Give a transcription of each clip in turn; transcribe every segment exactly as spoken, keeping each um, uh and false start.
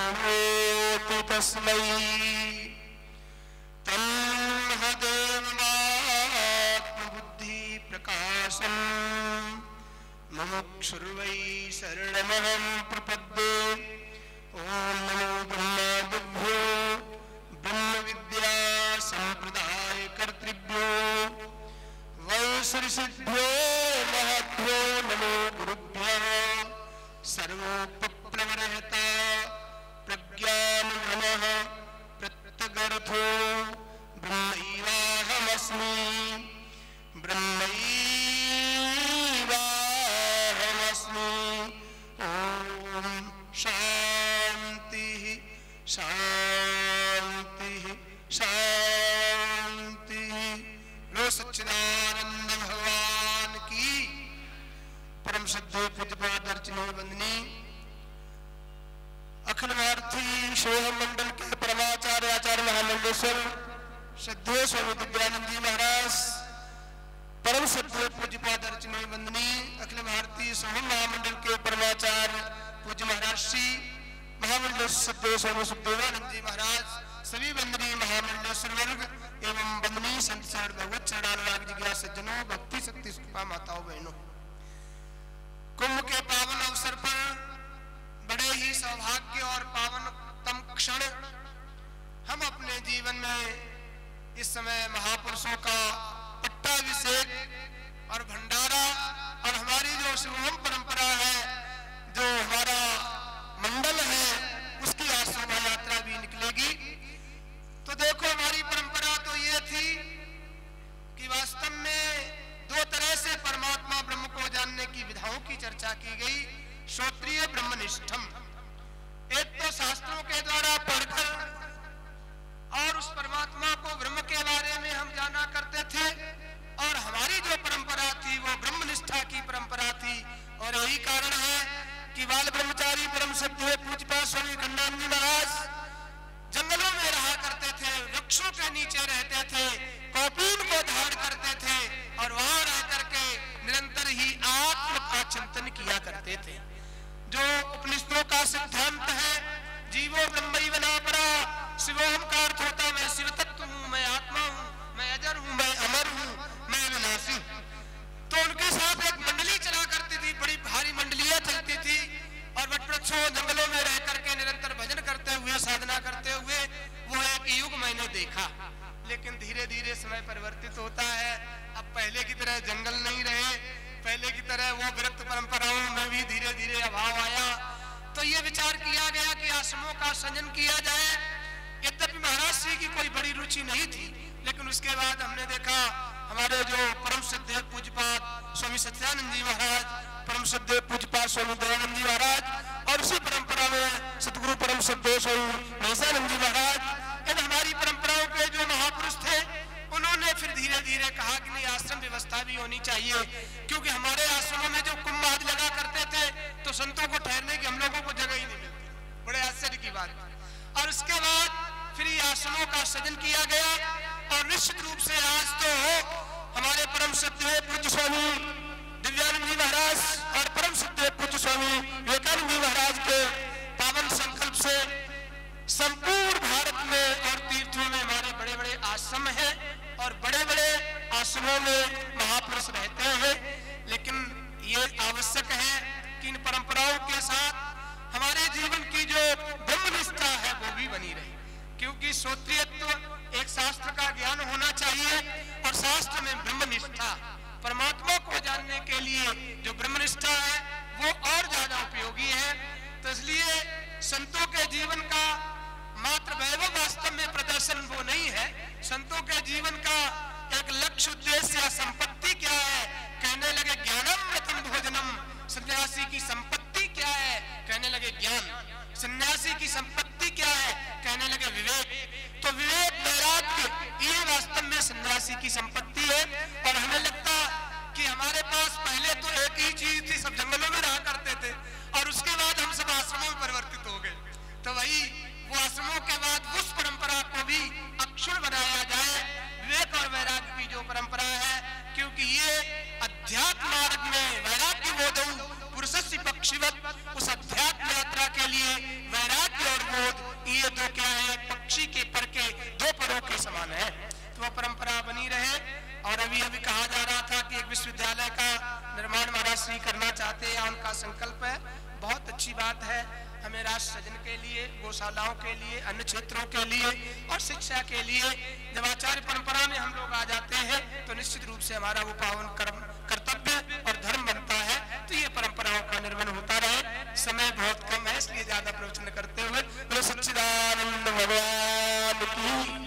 प्रणोति तस्मै तन्महदेवात्मबुद्धि प्रकाशम् मुमुक्षुर्वै शरणमहं प्रपद्ये। ओम नमो ब्रह्मादिभ्यो ब्रह्म विद्या संप्रदाय कर्तृभ्यो वैश्रसिद्धो महद्भ्यो नमो गुरुभ्यः। सर्वोपप्लवरहिता प्रज्ञानघनः प्रत्यगर्थो ब्रह्मैवाहमस्मि ब्रह्मैवाहमस्मि। ओम शांति शांति शांति। लो सच्चिदानंद भगवान की परम श्रद्धेय पूज्यपाद अर्चना वंदनी अखिल भारतीय शोभा मंडल के परमाचार्य आचार्य महामंडलेश्वर श्रद्धेय स्वामी दिव्यानंद जी महाराज, परम श्रद्धेय पूज्यपाद अर्चना वंदनी अखिल भारतीय शोभा महामंडल के परमाचार्य पूज्य महाराज श्री महामंडल श्रद्धेय स्वामी सुखदेवानंद जी महाराज, सभी वंदनीय महामंडलेश्वर वर्ग एवं वंदनीय संत सर भगवत चरणानुराग जिज्ञासु सज्जनों, भक्ति शक्ति सुखपा माताओं बहनों, कुंभ के पावन अवसर पर बड़े ही सौभाग्य और पावनतम क्षण हम अपने जीवन में इस समय महापुरुषों का पट्टाभिषेक और भंडारा और हमारी जो शुभम परंपरा है, जो हमारा मंडल है, उसकी आज शोभा यात्रा भी निकलेगी। तो देखो हमारी परंपरा तो ये थी कि वास्तव में दो तरह से परमात्मा ब्रह्म को जानने की विधाओं की चर्चा की गई। श्रोत्रिय ब्रह्मनिष्ठम, एक तो शास्त्रों के द्वारा पढ़कर और उस परमात्मा को ब्रह्म के बारे में हम जाना करते थे, और हमारी जो परंपरा थी वो ब्रह्मनिष्ठा की परंपरा थी। और यही कारण है कि बाल ब्रह्मचारी परम श्रद्धेय पूज्यपाद स्वामी खंडानंद जी महाराज जंगलों में रहा करते थे, वृक्षों के नीचे रहते थे, कौपीन को धारण करते थे और वहां रह करके निरंतर ही आत्म का चिंतन किया करते थे। जो उपनिषदों का सिद्धांत है, जीवो ब्रह्मई बना पड़ा, शिवोहम का अर्थ होता मैं शिव तत्व हूँ, मैं आत्मा हूँ, मैं अजर हूँ, मैं अमर हूँ, मैं विनाशी हूँ। तो उनके साथ एक मंडली चला करती थी, बड़ी भारी मंडलियां चलती थी, और वटवृक्षों जंगलों में रह करके निरंतर भजन करते हुए, साधना करते हुए वो एक युग मैंने देखा। लेकिन धीरे धीरे समय परिवर्तित होता है। अब पहले की तरह जंगल नहीं रहे, पहले की तरह वो विरक्त परंपराओं में भी धीरे धीरे अभाव आया। तो ये विचार किया गया कि आश्रमों का सृजन किया जाए। यद्यपि महाराज श्री की कोई बड़ी रुचि नहीं थी, लेकिन उसके बाद हमने देखा हमारे जो परम श्रद्धेय पूज्यपाद स्वामी सच्चिदानंद जी महाराज, परम श्रद्धेय पूज्यपाद स्वामी दयानंद जी महाराज, और उसी परंपरा में सतगुरु परम श्रद्धेय स्वामी महेशानंद जी महाराज, इन हमारी परंपराओं के जो महापुरुष थे, उन्होंने फिर धीरे धीरे कहा कि नहीं, आश्रम व्यवस्था भी होनी चाहिए। क्योंकि हमारे आश्रमों में जो कुंभ आदि लगा करते थे तो संतों को ठहरने की हम लोगों को जगह ही नहीं मिलती। बड़े आश्चर्य की बात। और उसके बाद फिर ये आश्रमों का सृजन किया गया, और निश्चित रूप से आज तो हमारे परम श्रद्धेय पूज्य स्वामी दिव्यानंद जी महाराज और परम श्रद्धेय पूज्य स्वामी विवेकानंद जी महाराज के पावन संकल्प से संपूर्ण भारत में और तीर्थों में हमारे बड़े बड़े आश्रम हैं, और बड़े बड़े आश्रमों में महापुरुष रहते हैं। लेकिन ये आवश्यक है कि इन परंपराओं के साथ हमारे जीवन की जो ब्रह्मनिष्ठा है वो भी बनी रहे। क्योंकि श्रोत्रियत्व एक शास्त्र का ज्ञान होना चाहिए, और शास्त्र में ब्रह्मनिष्ठा, परमात्मा को जानने के लिए जो ब्रह्मनिष्ठा है वो और ज्यादा उपयोगी है। तो इसलिए संतों के जीवन का मात्र वैभव वास्तव में प्रदर्शन वो नहीं है। संतों के जीवन का एक लक्ष्य, उद्देश्य या संपत्ति क्या है? कहने लगे ज्ञानम रतन भोजनम। सन्यासी की संपत्ति क्या है? कहने लगे ज्ञान। सन्यासी की संपत्ति क्या है? कहने लगे विवेक। तो विवेक, वैराग्य, ये वास्तव में सन्यासी की संपत्ति है। और हमें लगता कि हमारे पास पहले तो एक ही चीज थी, सब जंगलों में रहा करते थे, और उसके बाद हम सब आश्रमों में परिवर्तित हो गए। तो वही वो आश्रमों के बाद उस परंपरा को भी अक्षुण बनाया जाए, विवेक और वैराग्य की जो परंपरा है। क्योंकि ये अध्यात्म मार्ग में वैराग्य बोधौ पुरुषस्य पक्षिवत, उस अध्यात्म यात्रा के लिए वैराग्य और बोध दो क्या है, पक्षी के पर के दो परों के समान है। तो वह परंपरा बनी रहे। और अभी अभी कहा जा रहा था कि एक विश्वविद्यालय का निर्माण महाराज श्री करना चाहते हैं, उनका संकल्प है। बहुत अच्छी बात है। हमें राष्ट्र सृजन के लिए, गौशालाओं के लिए, अन्य क्षेत्रों के लिए और शिक्षा के लिए जब आचार्य परंपरा में हम लोग आ जाते हैं तो निश्चित रूप से हमारा वो पावन कर्म कर्तव्य और धर्म बनता है। तो ये परंपराओं का निर्माण होता रहे। समय बहुत कम है, इसलिए ज्यादा प्रवचन करते हुए बोलो सच्चिदानंद भगवान की।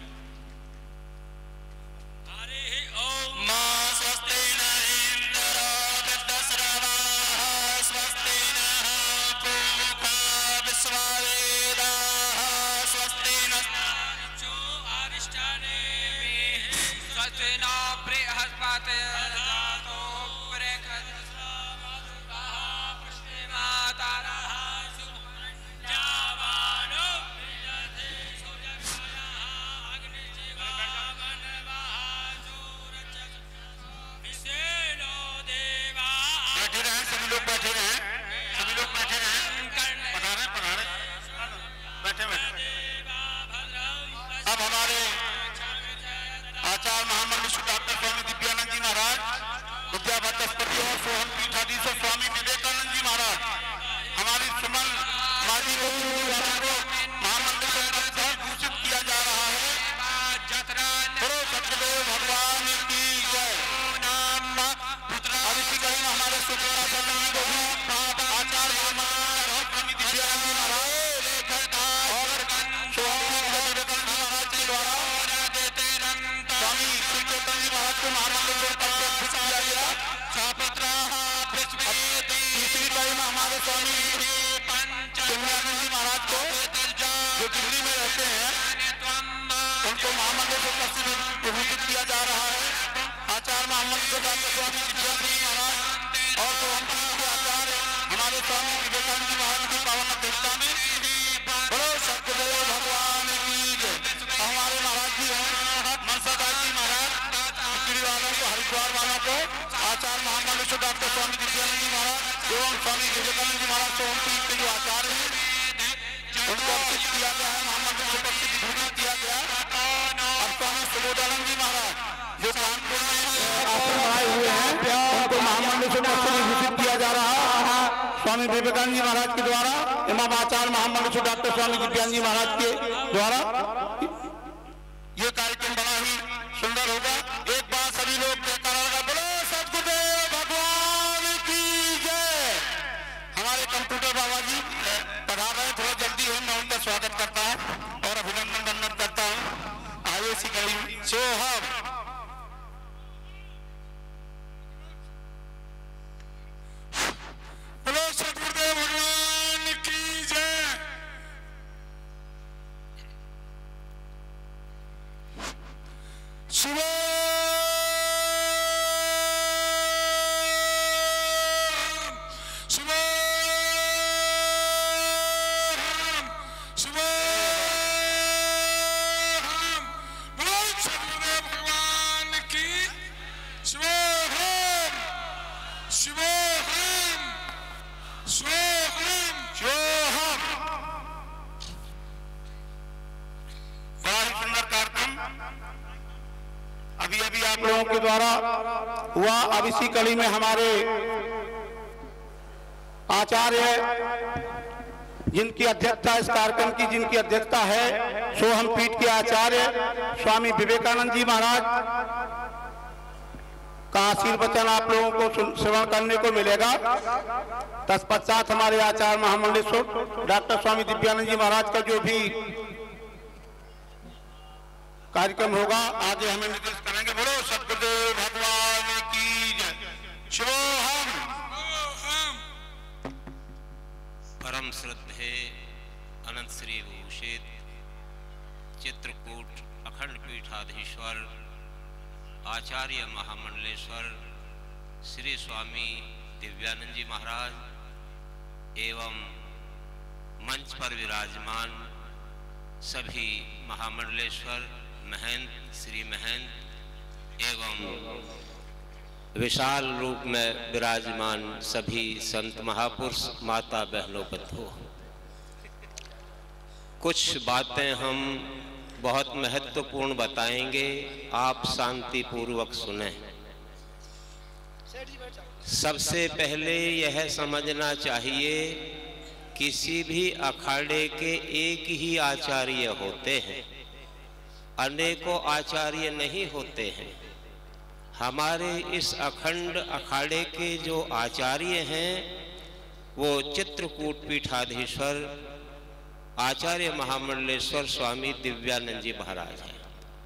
स्वामी विवेकानंद जी महाराज के द्वारा, इमाम आचार्य महामंडल डॉक्टर स्वामी दिव्यानंद जी महाराज के द्वारा ये कार्यक्रम बड़ा ही सुंदर होगा। एक बार सभी लोग बोलो सद्गुरुदेव भगवान की जय। हमारे कंप्यूटर बाबा जी पधार रहे, थोड़ा जल्दी है, मैं उनका स्वागत करता हूँ और अभिनंदन वंदन करता हूँ। आइए इसी कड़ी सोहम सद्गुरुदेव भगवान की जय। शिव शिव शिव बोल सद्गुरुदेव भगवान की शिव शिव बड़ा सुंदर कार्यक्रम अभी अभी आप लोगों के द्वारा हुआ। अब इसी कड़ी में हमारे आचार्य जिनकी अध्यक्षता इस कार्यक्रम की जिनकी अध्यक्षता है सोहम पीठ के आचार्य स्वामी विवेकानंद जी महाराज का आशीर्वचन आप लोगों को श्रवण करने को मिलेगा। तत्पश्चात हमारे आचार्य महामंडलेश्वर डॉक्टर स्वामी दिव्यानंद जी महाराज का जो भी कार्यक्रम होगा आगे हमें निर्देश करेंगे। बोलो सद्गुरुदेव भगवान की जय। शिवोहम परम श्रद्धे अनंत श्री भूषित चित्रकूट अखंड पीठाधीश्वर आचार्य महामंडलेश्वर श्री स्वामी दिव्यानंद जी महाराज एवं मंच पर विराजमान सभी महामंडलेश्वर महंत श्री महंत एवं विशाल रूप में विराजमान सभी संत महापुरुष माता बहनों बंधुओं कुछ बातें हम बहुत महत्वपूर्ण बताएंगे, आप शांति पूर्वक सुने। सबसे पहले यह समझना चाहिए, किसी भी अखाड़े के एक ही आचार्य होते हैं, अनेकों आचार्य नहीं होते हैं। हमारे इस अखंड अखाड़े के जो आचार्य हैं वो चित्रकूट पीठाधीश्वर आचार्य महामंडलेश्वर स्वामी दिव्यानंद जी महाराज हैं।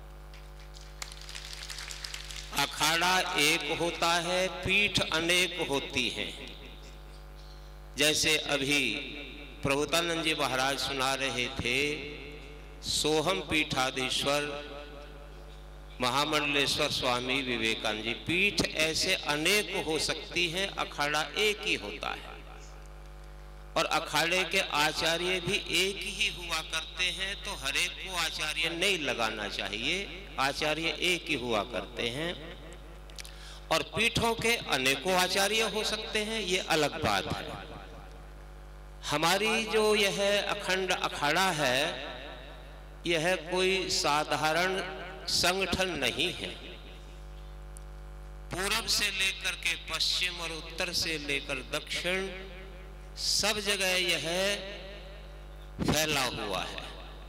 अखाड़ा एक होता है, पीठ अनेक होती हैं। जैसे अभी प्रभुतानंद जी महाराज सुना रहे थे, सोहम पीठाधीश्वर महामंडलेश्वर स्वामी विवेकानंद जी। पीठ ऐसे अनेक हो सकती हैं, अखाड़ा एक ही होता है। और अखाड़े के आचार्य भी एक ही हुआ करते हैं, तो हर एक को आचार्य नहीं लगाना चाहिए, आचार्य एक ही हुआ करते हैं। और पीठों के अनेकों आचार्य हो सकते हैं, ये अलग बात है। हमारी जो यह अखंड अखाड़ा है, यह कोई साधारण संगठन नहीं है। पूरब से लेकर के पश्चिम और उत्तर से लेकर दक्षिण सब जगह यह फैला हुआ है।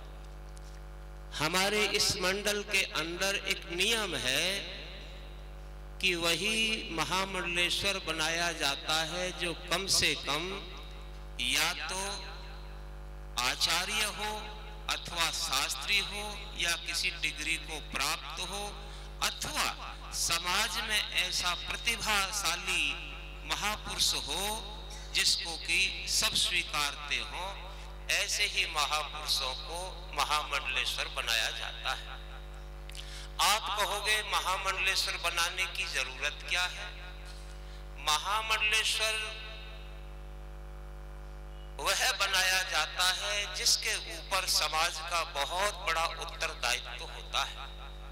हमारे इस मंडल के अंदर एक नियम है कि वही महामंडलेश्वर बनाया जाता है जो कम से कम या तो आचार्य हो अथवा शास्त्री हो या किसी डिग्री को प्राप्त हो, अथवा समाज में ऐसा प्रतिभाशाली महापुरुष हो जिसको कि सब स्वीकारते हो। ऐसे ही महापुरुषों को महामंडलेश्वर बनाया जाता है। आप कहोगे महामंडलेश्वर बनाने की जरूरत क्या है? महामंडलेश्वर वह बनाया जाता है जिसके ऊपर समाज का बहुत बड़ा उत्तरदायित्व होता है,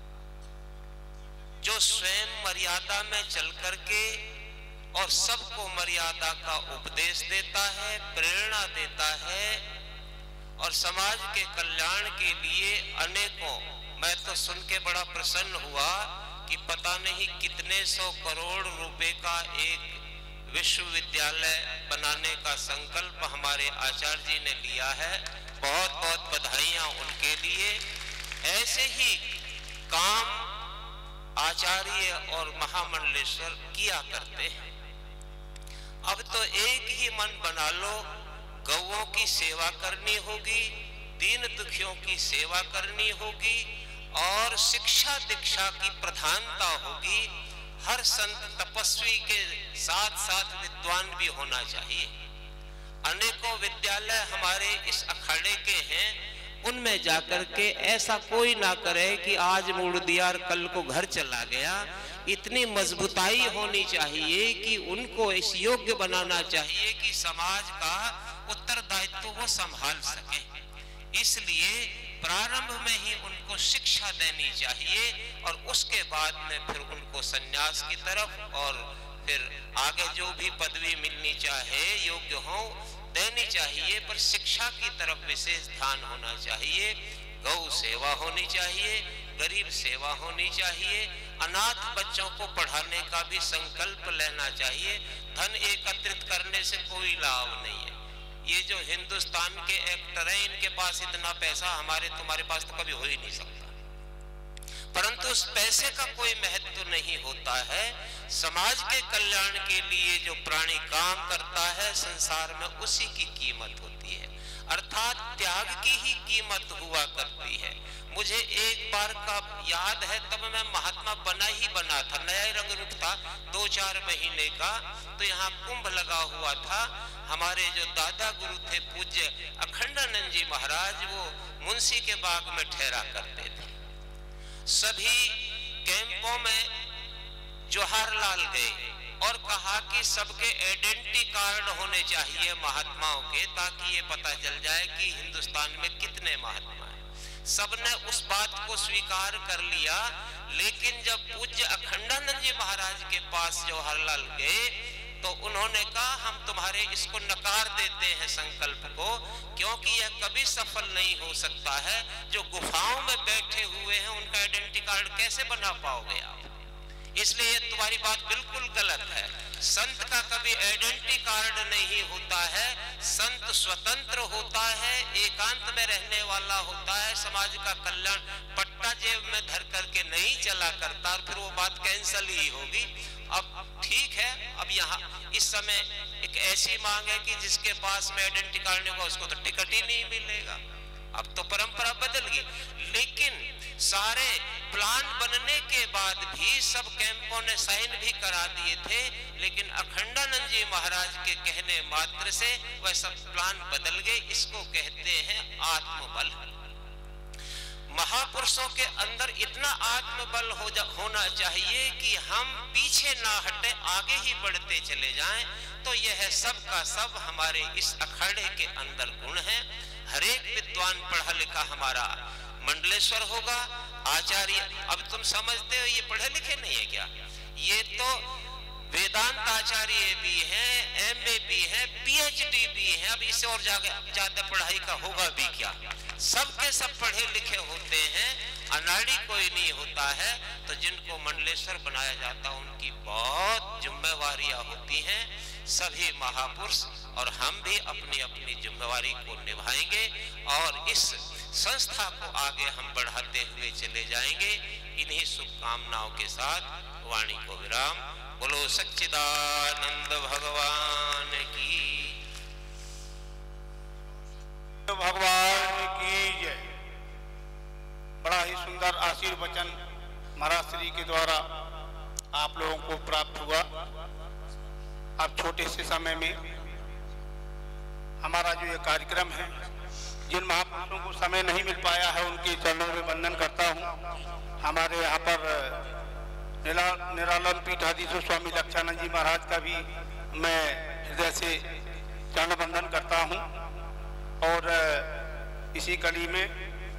जो स्वयं मर्यादा में चल करके और सबको मर्यादा का उपदेश देता है, प्रेरणा देता है और समाज के कल्याण के लिए अनेकों। मैं तो सुन के बड़ा प्रसन्न हुआ कि पता नहीं कितने सौ करोड़ रुपए का एक विश्वविद्यालय बनाने का संकल्प हमारे आचार्य जी ने लिया है। बहुत बहुत बधाइयां उनके लिए। ऐसे ही काम आचार्य और महामंडलेश्वर किया करते हैं। अब तो एक ही मन बना लो, गौओं की सेवा करनी होगी, दीन दुखियों की सेवा करनी होगी और शिक्षा दीक्षा की प्रधानता होगी। हर संत तपस्वी के साथ साथ विद्वान भी होना चाहिए। अनेकों विद्यालय हमारे इस अखाड़े के हैं, उनमें जाकर के ऐसा कोई ना करे कि आज मोड़ दिया और कल को घर चला गया। इतनी मजबूताई होनी चाहिए कि उनको इस योग्य बनाना चाहिए कि समाज का उत्तरदायित्व वो संभाल सके। इसलिए प्रारंभ में ही उनको शिक्षा देनी चाहिए और उसके बाद में फिर उनको संन्यास की तरफ और फिर आगे जो भी पदवी मिलनी चाहे योग्य हो देनी चाहिए, पर शिक्षा की तरफ विशेष ध्यान होना चाहिए। गौ सेवा होनी चाहिए, गरीब सेवा होनी चाहिए, अनाथ बच्चों को पढ़ाने का भी संकल्प लेना चाहिए। धन एकत्रित करने से कोई लाभ नहीं है। ये जो हिंदुस्तान के एक्टर हैं, इनके पास इतना पैसा हमारे तुम्हारे पास तो कभी हो ही नहीं सकता, परंतु उस पैसे का कोई महत्व नहीं होता है। समाज के कल्याण के लिए जो प्राणी काम करता है संसार में, उसी की कीमत होती है, अर्थात त्याग की ही कीमत हुआ करती है। मुझे एक बार का याद है, तब मैं महात्मा बना ही बना था, नया ही रंग रूप था, दो चार महीने का। तो यहाँ कुंभ लगा हुआ था। हमारे जो दादा गुरु थे पूज्य अखंडानंद जी महाराज, वो मुंशी के बाग में ठहरा करते थे। सभी कैंपों में जवाहरलाल गए और कहा कि सबके आइडेंटिटी कार्ड होने चाहिए महात्माओं के, ताकि ये पता चल जाए कि हिंदुस्तान में कितने महात्मा हैं। सबने उस बात को स्वीकार कर लिया, लेकिन जब पूज्य अखंडानंद जी महाराज के पास जवाहरलाल गए तो तो उन्होंने कहा हम तुम्हारे इसको नकार देते हैं संकल्प को, क्योंकि यह कभी सफल नहीं हो सकता है। जो गुफाओं में बैठे हुए हैं उनका आइडेंटिटी कार्ड कैसे बना पाओगे आप? इसलिए ये तुम्हारी बात बिल्कुल गलत है। संत का कभी आइडेंटिटी कार्ड नहीं होता है। संत स्वतंत्र होता है, एकांत में रहने वाला होता है, समाज का कल्याण पट्टा जेब में धर करके नहीं चला करता, और फिर वो बात कैंसल ही होगी। अब ठीक है, अब यहाँ इस समय एक ऐसी मांग है कि जिसके पास में आइडेंटिटी कार्ड नहीं होगा उसको तो टिकट ही नहीं मिलेगा। अब तो परंपरा बदल गई, लेकिन सारे प्लान बनने के बाद भी सब कैंपों ने साइन भी करा दिए थे, लेकिन अखंडानंद जी महाराज के कहने मात्र से वह सब प्लान बदल गए। इसको कहते हैं आत्मबल। महापुरुषों के अंदर इतना आत्मबल हो जा, होना चाहिए कि हम पीछे ना हटे, आगे ही बढ़ते चले जाएं। तो यह सब का सब हमारे इस अखाड़े के अंदर गुण है। हरेक विद्वान पढ़ा लिखा हमारा मंडलेश्वर होगा, आचार्य। अब तुम समझते हो ये पढ़े लिखे नहीं है क्या? ये तो वेदांत आचार्य भी हैं, एमए भी हैं, पीएचडी भी हैं। अब इससे और ज्यादा पढ़ाई का होगा भी क्या? सबके सब पढ़े लिखे होते हैं, अनाड़ी कोई नहीं होता है। तो जिनको मंडलेश्वर बनाया जाता है उनकी बहुत जिम्मेवारियां होती हैं। सभी महापुरुष और हम भी अपनी अपनी जिम्मेवारी को निभाएंगे और इस संस्था को आगे हम बढ़ाते हुए चले जाएंगे। इन्हीं शुभकामनाओं के साथ वाणी को विराम। बोलो सच्चिदानंद भगवान की भगवान की जय। बड़ा ही सुंदर आशीर्वचन महाराज श्री के द्वारा आप लोगों को प्राप्त हुआ। अब छोटे से समय में हमारा जो ये कार्यक्रम है, जिन महापुरुषों को समय नहीं मिल पाया है उनके चरणों में वंदन करता हूँ। हमारे यहाँ पर निरा, निरालन पीठाधीश्वर स्वामी लक्षानंद जी महाराज का भी मैं हृदय से चरण वंदन करता हूँ। और इसी कड़ी में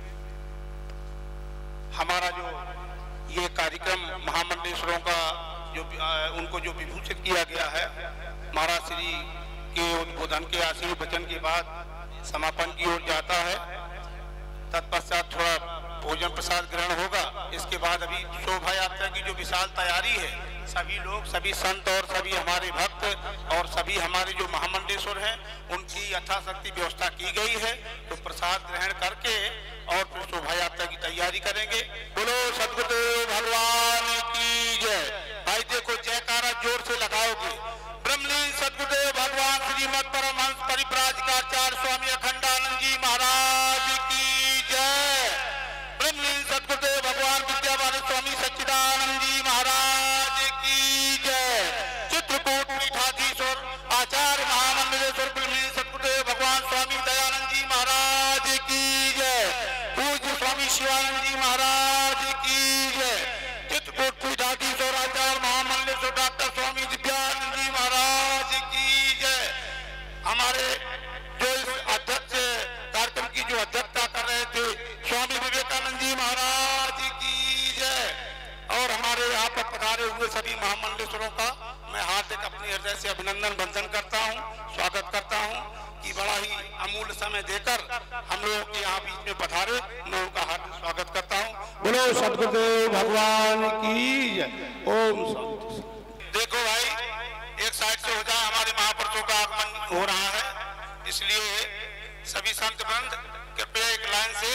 हमारा जो ये कार्यक्रम महामंडलेश्वरों का जो उनको जो विभूषित किया गया है, महाराज श्री के उद्बोधन के आशीर्वचन के बाद समापन की ओर जाता है। तत्पश्चात थोड़ा भोजन प्रसाद ग्रहण होगा। इसके बाद अभी शोभा यात्रा की जो विशाल तैयारी है, सभी लोग, सभी संत और सभी हमारे भक्त और सभी हमारे जो महामंडलेश्वर हैं उनकी यथाशक्ति व्यवस्था की गई है। तो प्रसाद ग्रहण करके और फिर शोभा यात्रा की तैयारी करेंगे। बोलो सद्गुरुदेव भगवान की जय। भाई देखो जयकारा जोर से लगाओगे। ब्रह्मलीन सद्गुरुदेव भगवान श्रीमद परमहंस परिव्राजकाचार्य स्वामी अखंडानंद जी महाराज की जय। ब्रह्मलीन सद्गुरुदेव भगवान विद्यावादी स्वामी सच्चिदानंद जी महाराज की जय। चित्रकूट पीठाधीश्वर आचार्य महामंडलेश्वर ब्रह्मलीन सद्गुरुदेव भगवान स्वामी दयानंद जी महाराज की जय। पूज्य स्वामी शिवानंद जी महाराज की जय। चित्रकूट पीठाधीश्वर आचार्य महामंडलेश्वर डॉक्टर स्वामी दिव्यानंद जी महाराज की जय। हमारे जो इस अध्यक्ष कार्यक्रम की जो अध्यक्षता कर रहे थे स्वामी विवेकानंद जी महाराज की जय। और हमारे यहाँ पर पधारे हुए सभी महामंडलेश्वरों का मैं हार्दिक अपने हृदय से अभिनंदन वंदन करता हूँ, स्वागत करता हूँ कि बड़ा ही अमूल्य समय देकर हम लोगों के यहाँ बीच में पधारे। मैं उनका हार्दिक स्वागत करता हूँ। बोलो सद्गुरुदेव भगवान की जय। ओम शांति। देखो भाई, एक साइड से हो जाए, हमारे महापुरुषों का आगमन हो रहा है, इसलिए सभी संत वृंद कृपया एक लाइन से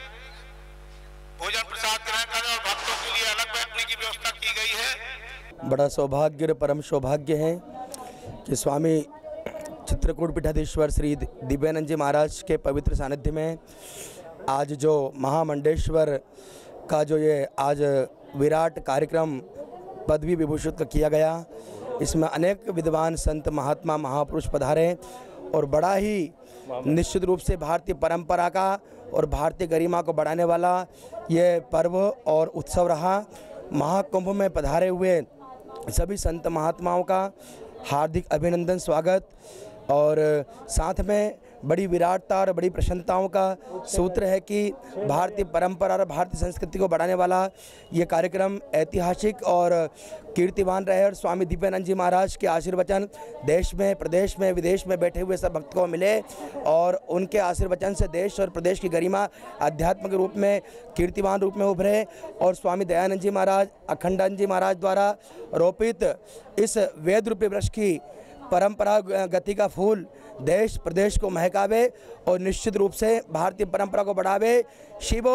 भोजन प्रसाद ग्रहण करें और भक्तों के लिए अलग बैठने की व्यवस्था की गई है। बड़ा सौभाग्य और परम सौभाग्य है कि स्वामी चित्रकूट पीठाधीश्वर श्री दिव्यानंद जी महाराज के पवित्र सानिध्य में आज जो महामंडलेश्वर का जो ये आज विराट कार्यक्रम पदवी विभूषित किया गया, इसमें अनेक विद्वान संत महात्मा महापुरुष पधारे और बड़ा ही निश्चित रूप से भारतीय परंपरा का और भारतीय गरिमा को बढ़ाने वाला ये पर्व और उत्सव रहा। महाकुंभ में पधारे हुए सभी संत महात्माओं का हार्दिक अभिनंदन, स्वागत। और साथ में बड़ी विराटता और बड़ी प्रसन्नताओं का सूत्र है कि भारतीय परंपरा और भारतीय संस्कृति को बढ़ाने वाला ये कार्यक्रम ऐतिहासिक और कीर्तिमान रहे और स्वामी दिव्यानंद जी महाराज के आशीर्वचन देश में, प्रदेश में, विदेश में बैठे हुए सब भक्त को मिले और उनके आशीर्वचन से देश और प्रदेश की गरिमा अध्यात्म के रूप में, कीर्तिमान रूप में उभरे और स्वामी दयानंद जी महाराज, अखंडानंद जी महाराज द्वारा रोपित इस वेद रूपी वृक्ष की परंपरा गति का फूल देश प्रदेश को महकावे और निश्चित रूप से भारतीय परंपरा को बढ़ावे। शिवो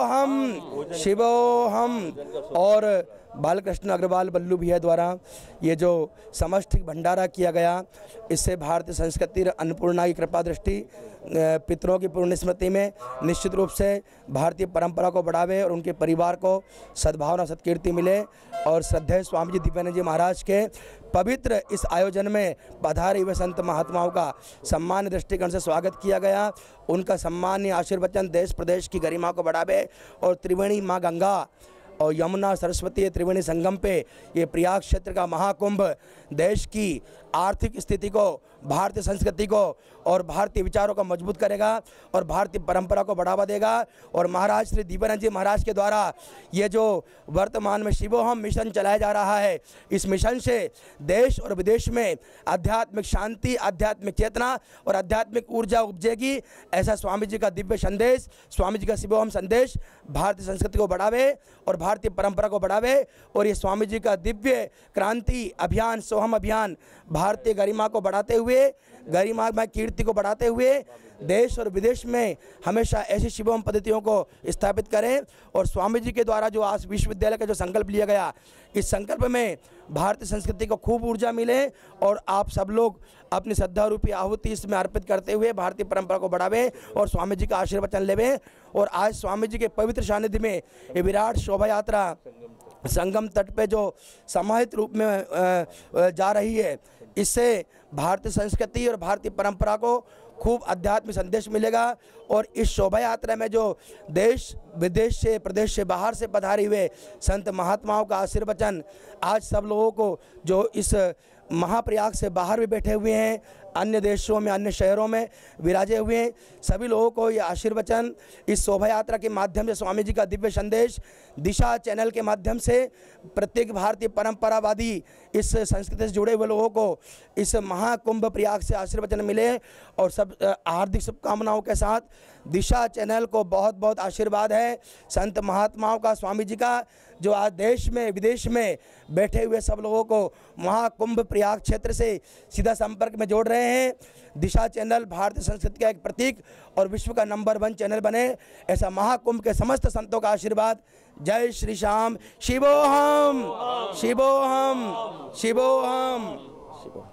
हम, शिवो हम। और बालकृष्ण अग्रवाल बल्लू भैया द्वारा ये जो समष्टिक भंडारा किया गया, इससे भारतीय संस्कृति अन्नपूर्णा की कृपा दृष्टि पितरों की पुण्य स्मृति में निश्चित रूप से भारतीय परंपरा को बढ़ावे और उनके परिवार को सद्भावना सत्कीर्ति मिले। और श्रद्धेय स्वामी जी दिव्यानंद जी महाराज के पवित्र इस आयोजन में पधारे हुए संत महात्माओं का सम्मान दृष्टिकोण से स्वागत किया गया। उनका सम्मानीय आशीर्वचन देश प्रदेश की गरिमा को बढ़ावे और त्रिवेणी माँ गंगा और यमुना सरस्वती त्रिवेणी संगम पे ये प्रयाग क्षेत्र का महाकुंभ देश की आर्थिक स्थिति को, भारतीय संस्कृति को और भारतीय विचारों को मजबूत करेगा और भारतीय परंपरा को बढ़ावा देगा। और महाराज श्री दिव्यानंद जी महाराज के द्वारा ये जो वर्तमान में शिवोहम मिशन चलाया जा रहा है, इस मिशन से देश और विदेश में आध्यात्मिक शांति, आध्यात्मिक चेतना और आध्यात्मिक ऊर्जा उपजेगी। ऐसा स्वामी जी का दिव्य संदेश, स्वामी जी का शिवोहम संदेश भारतीय संस्कृति को बढ़ावे और भारतीय परंपरा को बढ़ावे। और ये स्वामी जी का दिव्य क्रांति अभियान, सोहम अभियान भारतीय गरिमा को बढ़ाते हुए, गरिमा में कीर्ति को बढ़ाते हुए देश और विदेश में हमेशा ऐसी शिवोहम पद्धतियों को स्थापित करें। और स्वामी जी के द्वारा जो आज विश्वविद्यालय का जो संकल्प लिया गया, इस संकल्प में भारतीय संस्कृति को खूब ऊर्जा मिले और आप सब लोग अपनी श्रद्धा रूपी आहुति इसमें अर्पित करते हुए भारतीय परंपरा को बढ़ावें और स्वामी जी का आशीर्वचन लेवें। और आज स्वामी जी के पवित्र सानिध्य में ये विराट शोभा यात्रा संगम तट पे जो समाहित रूप में जा रही है, इससे भारतीय संस्कृति और भारतीय परंपरा को खूब आध्यात्मिक संदेश मिलेगा। और इस शोभा यात्रा में जो देश विदेश से, प्रदेश से, बाहर से पधारे हुए संत महात्माओं का आशीर्वचन आज सब लोगों को जो इस महाप्रयाग से बाहर भी बैठे हुए हैं, अन्य देशों में, अन्य शहरों में विराजे हुए हैं, सभी लोगों को ये आशीर्वचन इस शोभा यात्रा के माध्यम से स्वामी जी का दिव्य संदेश दिशा चैनल के माध्यम से प्रत्येक भारतीय परंपरावादी इस संस्कृति से जुड़े हुए लोगों को इस महाकुंभ प्रयाग से आशीर्वचन मिले। और सब हार्दिक शुभकामनाओं के साथ दिशा चैनल को बहुत बहुत आशीर्वाद है संत महात्माओं का, स्वामी जी का, जो आज देश में विदेश में बैठे हुए सब लोगों को महाकुंभ प्रयाग क्षेत्र से सीधा संपर्क में जोड़ रहे हैं। दिशा चैनल भारतीय संस्कृति का एक प्रतीक और विश्व का नंबर वन चैनल बने, ऐसा महाकुंभ के समस्त संतों का आशीर्वाद। जय श्री श्याम। शिवोहम, शिवोहम, शिवोहम, शिवोहम।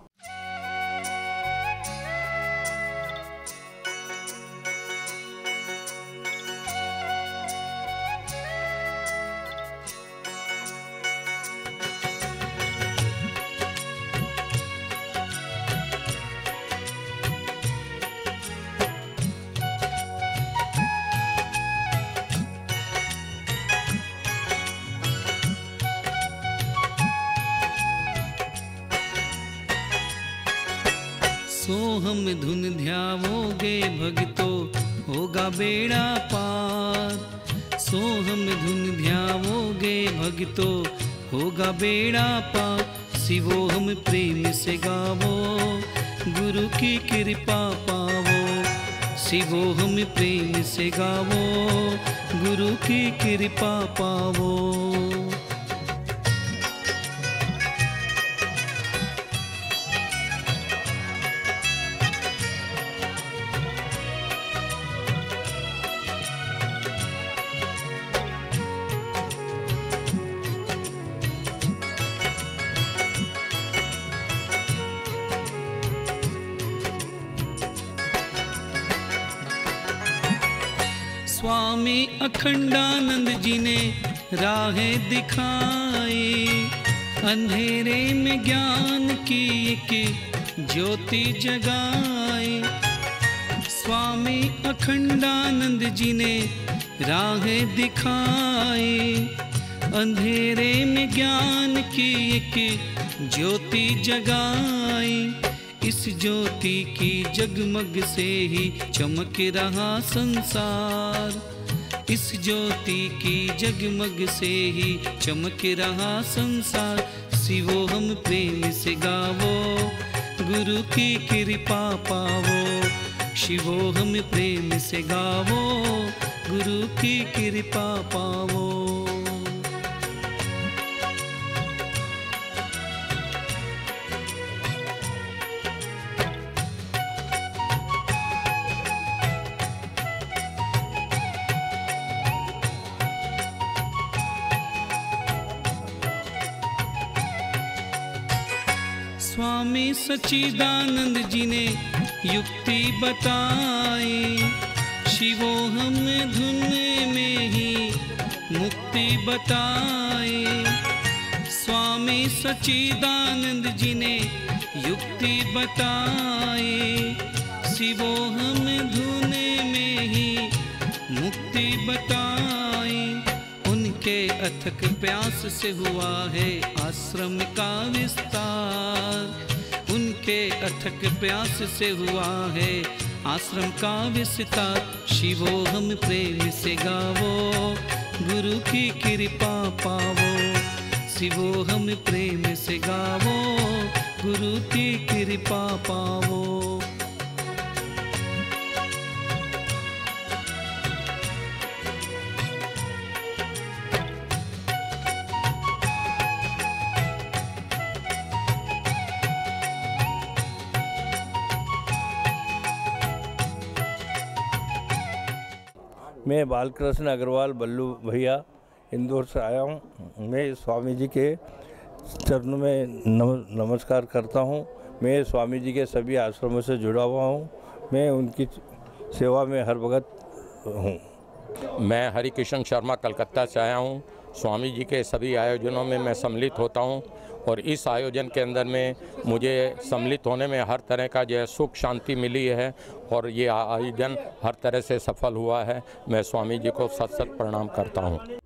सोहम धुन ध्यावोगे भगतो होगा बेड़ा पार। सोहम धुन ध्यावोगे भगतो होगा बेड़ा पार। शिवोहम प्रेम से गावो गुरु की कृपा पावो। शिवोहम प्रेम से गावो गुरु की कृपा पावो। स्वामी अखंडानंद जी ने राहें दिखाई। अंधेरे में ज्ञान की एक ज्योति जगाई। स्वामी अखंडानंद जी ने राहें दिखाई। अंधेरे में ज्ञान की एक ज्योति जगाई। इस ज्योति की जगमग से ही चमक रहा संसार। इस ज्योति की जगमग से ही चमक रहा संसार। शिवो हम प्रेम से गावो, गुरु की कृपा पावो। शिवो हम प्रेम से गावो, गुरु की कृपा पावो। स्वामी सच्चिदानंद जी ने युक्ति बताई, शिवो हम धुन में ही मुक्ति बताई। स्वामी सच्चिदानंद जी ने युक्ति बताई, शिवो हम धुन में ही मुक्ति बताई। उनके अथक प्यास से हुआ है आश्रम का विस्तार। उनके अथक प्यास से हुआ है आश्रम का विस्तार। शिवो हम प्रेम से गावो, गुरु की कृपा पावो। शिवो हम प्रेम से गावो, गुरु की कृपा पावो। मैं बालकृष्ण अग्रवाल बल्लू भैया इंदौर से आया हूँ। मैं स्वामी जी के चरणों में नमस्कार करता हूँ। मैं स्वामी जी के सभी आश्रमों से जुड़ा हुआ हूँ। मैं उनकी सेवा में हर वक्त हूँ। मैं हरिकिशन शर्मा कलकत्ता से आया हूँ। स्वामी जी के सभी आयोजनों में मैं सम्मिलित होता हूँ और इस आयोजन के अंदर में मुझे सम्मिलित होने में हर तरह का जो है सुख शांति मिली है और ये आयोजन हर तरह से सफल हुआ है। मैं स्वामी जी को सत सत प्रणाम करता हूँ।